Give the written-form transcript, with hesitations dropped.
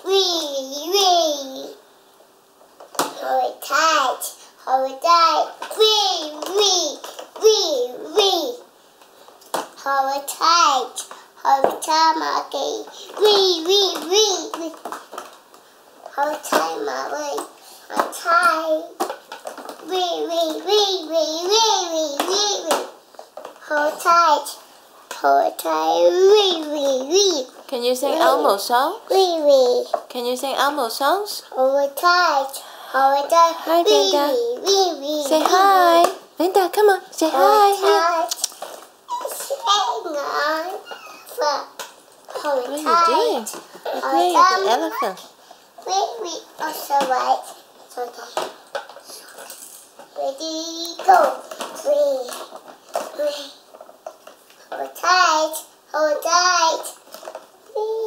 wee. Hold tight, hold tight. Wee. Hold tight, monkey. Wee. Hold tight, monkey. Hold tight. Wee. Hold tight, wee. Can you sing Elmo songs? Wee. Can you sing Elmo songs? Hold tight. Hi, Linda. Wee. Say hi. Linda, come on. Say hi. Hold tight. Hang on. Hold What are you tight. doing? You're playing with the elephant. Wee. Also right. Okay. Ready, go. Wee. Hold tight. Wee.